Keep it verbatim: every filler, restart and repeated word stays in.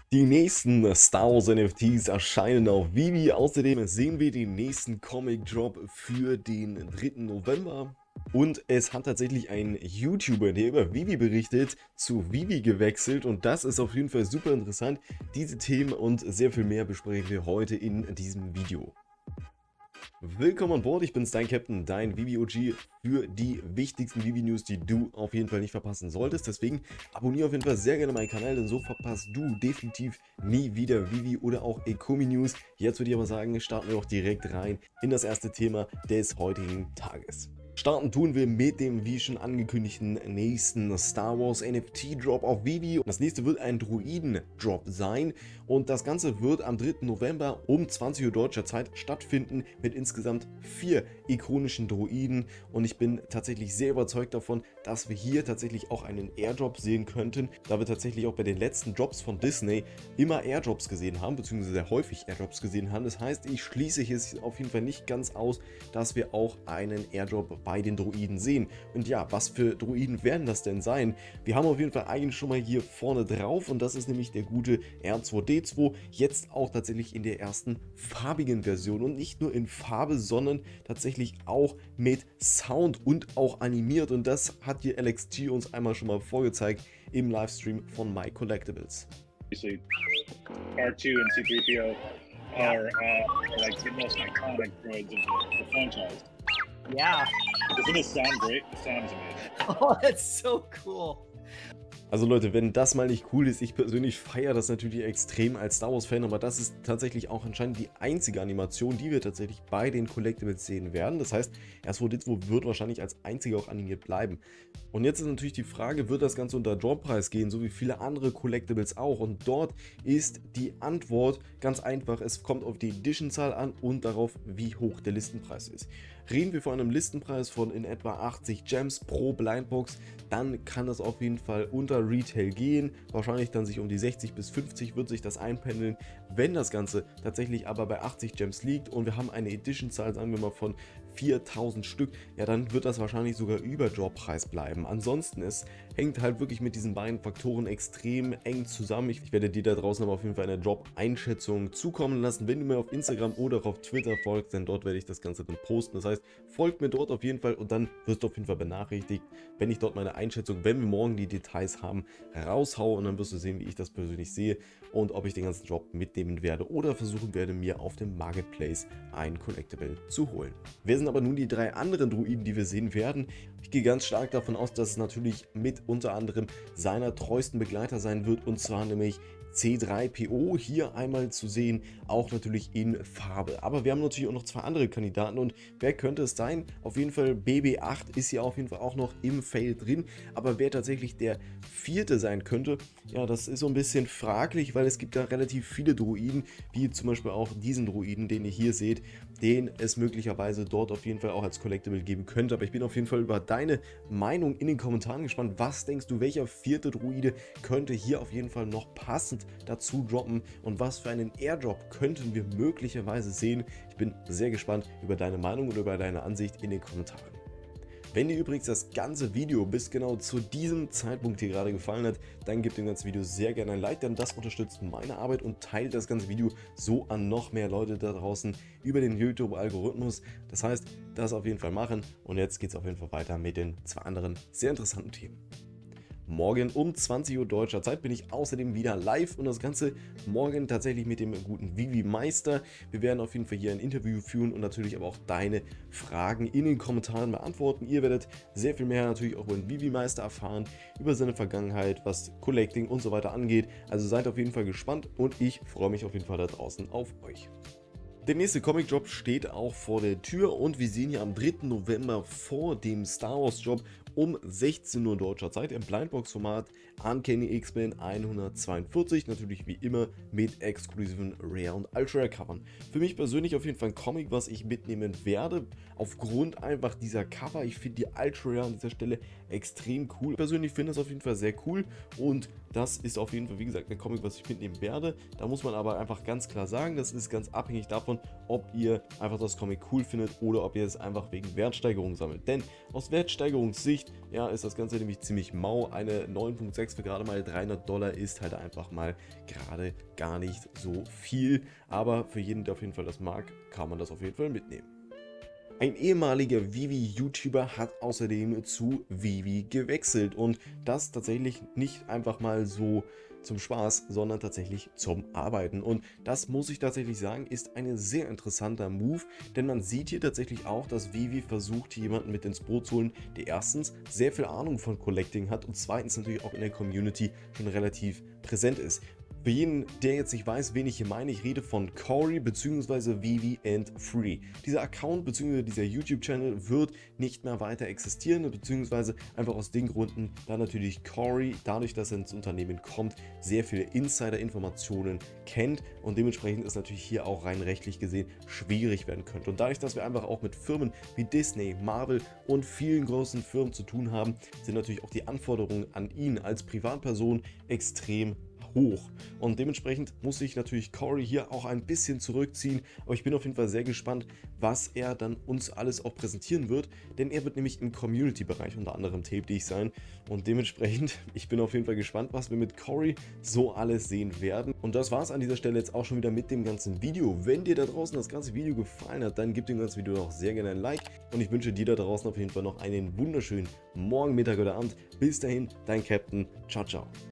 Die nächsten Star Wars N F Ts erscheinen auf Vivi. Außerdem sehen wir den nächsten Comic Drop für den dritten November. Und es hat tatsächlich ein YouTuber, der über Vivi berichtet, zu Vivi gewechselt. Und das ist auf jeden Fall super interessant. Diese Themen und sehr viel mehr besprechen wir heute in diesem Video. Willkommen an Bord, ich bin's, dein Captain, dein Vivi O G für die wichtigsten Vivi-News, die du auf jeden Fall nicht verpassen solltest. Deswegen abonniere auf jeden Fall sehr gerne meinen Kanal, denn so verpasst du definitiv nie wieder Vivi oder auch Ecomi News. Jetzt würde ich aber sagen, starten wir auch direkt rein in das erste Thema des heutigen Tages. Starten tun wir mit dem, wie schon angekündigten, nächsten Star Wars N F T Drop auf Vivi. Das nächste wird ein Druiden Drop sein und das Ganze wird am dritten November um zwanzig Uhr deutscher Zeit stattfinden mit insgesamt vier ikonischen Druiden, und ich bin tatsächlich sehr überzeugt davon, dass wir hier tatsächlich auch einen Airdrop sehen könnten, da wir tatsächlich auch bei den letzten Drops von Disney immer Airdrops gesehen haben, beziehungsweise sehr häufig Airdrops gesehen haben. Das heißt, ich schließe hier auf jeden Fall nicht ganz aus, dass wir auch einen Airdrop bei den Druiden sehen. Und ja, was für Druiden werden das denn sein? Wir haben auf jeden Fall einen schon mal hier vorne drauf, und das ist nämlich der gute R zwei D zwei, jetzt auch tatsächlich in der ersten farbigen Version, und nicht nur in Farbe, sondern tatsächlich auch mit Sound und auch animiert, und das hat hier Alex G uns einmal schon mal vorgezeigt im Livestream von My Collectibles. R two and C three P O are uh, like the most iconic droids of the, the franchise. Yeah. Doesn't it sound great? It sounds amazing. Oh, that's so cool. Also Leute, wenn das mal nicht cool ist, ich persönlich feiere das natürlich extrem als Star Wars Fan, aber das ist tatsächlich auch anscheinend die einzige Animation, die wir tatsächlich bei den Collectibles sehen werden. Das heißt, R zwei D zwei wird wahrscheinlich als einziger auch animiert bleiben. Und jetzt ist natürlich die Frage, wird das Ganze unter Droppreis gehen, so wie viele andere Collectibles auch? Und dort ist die Antwort ganz einfach, es kommt auf die Edition-Zahl an und darauf, wie hoch der Listenpreis ist. Reden wir von einem Listenpreis von in etwa achtzig Gems pro Blindbox, dann kann das auf jeden Fall unter Retail gehen. Wahrscheinlich dann sich um die sechzig bis fünfzig wird sich das einpendeln. Wenn das Ganze tatsächlich aber bei achtzig Gems liegt und wir haben eine Edition-Zahl, sagen wir mal, von viertausend Stück, ja, dann wird das wahrscheinlich sogar über Droppreis bleiben. Ansonsten, es hängt halt wirklich mit diesen beiden Faktoren extrem eng zusammen. Ich, ich werde dir da draußen aber auf jeden Fall eine Drop-Einschätzung zukommen lassen. Wenn du mir auf Instagram oder auf Twitter folgst, denn dort werde ich das Ganze dann posten. Das heißt, folgt mir dort auf jeden Fall, und dann wirst du auf jeden Fall benachrichtigt, wenn ich dort meine Einschätzung, wenn wir morgen die Details haben, raushaue, und dann wirst du sehen, wie ich das persönlich sehe und ob ich den ganzen Drop mitnehmen werde oder versuchen werde, mir auf dem Marketplace ein Collectible zu holen. Wer sind aber nun die drei anderen Druiden, die wir sehen werden? Ich gehe ganz stark davon aus, dass es natürlich mit unter anderem seiner treuesten Begleiter sein wird, und zwar nämlich C drei P O, hier einmal zu sehen, auch natürlich in Farbe. Aber wir haben natürlich auch noch zwei andere Kandidaten, und wer könnte es sein? Auf jeden Fall B B acht ist ja auf jeden Fall auch noch im Fail drin, aber wer tatsächlich der vierte sein könnte, ja, das ist so ein bisschen fraglich, weil es gibt da relativ viele Druiden, wie zum Beispiel auch diesen Druiden, den ihr hier seht, den es möglicherweise dort auf jeden Fall auch als Collectible geben könnte. Aber ich bin auf jeden Fall über deine Meinung in den Kommentaren gespannt. Was denkst du, welcher vierte Druide könnte hier auf jeden Fall noch passend dazu droppen, und was für einen Airdrop könnten wir möglicherweise sehen? Ich bin sehr gespannt über deine Meinung und über deine Ansicht in den Kommentaren. Wenn dir übrigens das ganze Video bis genau zu diesem Zeitpunkt hier gerade gefallen hat, dann gib dem ganzen Video sehr gerne ein Like, denn das unterstützt meine Arbeit, und teilt das ganze Video so an noch mehr Leute da draußen über den YouTube-Algorithmus. Das heißt, das auf jeden Fall machen, und jetzt geht es auf jeden Fall weiter mit den zwei anderen sehr interessanten Themen. Morgen um zwanzig Uhr deutscher Zeit bin ich außerdem wieder live, und das Ganze morgen tatsächlich mit dem guten Vivi Meister. Wir werden auf jeden Fall hier ein Interview führen und natürlich aber auch deine Fragen in den Kommentaren beantworten. Ihr werdet sehr viel mehr natürlich auch über den Vivi Meister erfahren, über seine Vergangenheit, was Collecting und so weiter angeht. Also seid auf jeden Fall gespannt, und ich freue mich auf jeden Fall da draußen auf euch. Der nächste Comic Drop steht auch vor der Tür, und wir sehen hier am dritten November vor dem Star Wars Drop um sechzehn Uhr deutscher Zeit im Blindbox-Format Uncanny X-Men hundertzweiundvierzig, natürlich wie immer mit exklusiven Rare- und Ultra-Covern. Für mich persönlich auf jeden Fall ein Comic, was ich mitnehmen werde, aufgrund einfach dieser Cover. Ich finde die Ultra-Rare an dieser Stelle extrem cool. Ich persönlich finde es auf jeden Fall sehr cool, und das ist auf jeden Fall, wie gesagt, ein Comic, was ich mitnehmen werde. Da muss man aber einfach ganz klar sagen, das ist ganz abhängig davon, ob ihr einfach das Comic cool findet oder ob ihr es einfach wegen Wertsteigerung sammelt. Denn aus Wertsteigerungssicht, ja, ist das Ganze nämlich ziemlich mau. Eine neun Komma sechs Packs für gerade mal dreihundert Dollar ist halt einfach mal gerade gar nicht so viel. Aber für jeden, der auf jeden Fall das mag, kann man das auf jeden Fall mitnehmen. Ein ehemaliger Vivi-YouTuber hat außerdem zu Vivi gewechselt und das tatsächlich nicht einfach mal so zum Spaß, sondern tatsächlich zum Arbeiten. Und das muss ich tatsächlich sagen, ist ein sehr interessanter Move, denn man sieht hier tatsächlich auch, dass Vivi versucht, jemanden mit ins Boot zu holen, der erstens sehr viel Ahnung von Collecting hat und zweitens natürlich auch in der Community schon relativ präsent ist. Für jeden, der jetzt nicht weiß, wen ich hier meine, ich rede von Corey bzw. Vivi and Free. Dieser Account bzw. dieser YouTube-Channel wird nicht mehr weiter existieren, beziehungsweise einfach aus den Gründen, da natürlich Corey, dadurch, dass er ins Unternehmen kommt, sehr viele Insider-Informationen kennt und dementsprechend ist natürlich hier auch rein rechtlich gesehen schwierig werden könnte. Und dadurch, dass wir einfach auch mit Firmen wie Disney, Marvel und vielen großen Firmen zu tun haben, sind natürlich auch die Anforderungen an ihn als Privatperson extrem hoch. Und dementsprechend muss sich natürlich Corey hier auch ein bisschen zurückziehen, aber ich bin auf jeden Fall sehr gespannt, was er dann uns alles auch präsentieren wird, denn er wird nämlich im Community-Bereich unter anderem tätig sein und dementsprechend, ich bin auf jeden Fall gespannt, was wir mit Corey so alles sehen werden. Und das war es an dieser Stelle jetzt auch schon wieder mit dem ganzen Video. Wenn dir da draußen das ganze Video gefallen hat, dann gib dem ganzen Video auch sehr gerne ein Like und ich wünsche dir da draußen auf jeden Fall noch einen wunderschönen Morgen, Mittag oder Abend. Bis dahin, dein Captain. Ciao, ciao.